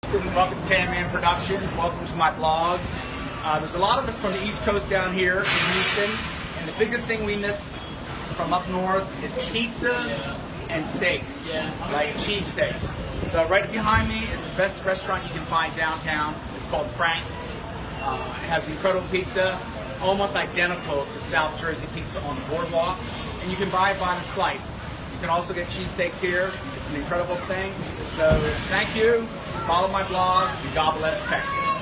Welcome to Tan Man Productions. Welcome to my blog. There's a lot of us from the East Coast down here in Houston, and the biggest thing we miss from up north is pizza and steaks, like cheesesteaks. So right behind me is the best restaurant you can find downtown. It's called Franks. It has incredible pizza, almost identical to South Jersey pizza on the boardwalk, and you can buy it by the slice. You can also get cheesesteaks here. It's an incredible thing. So thank you. Follow my blog, and God bless Texas.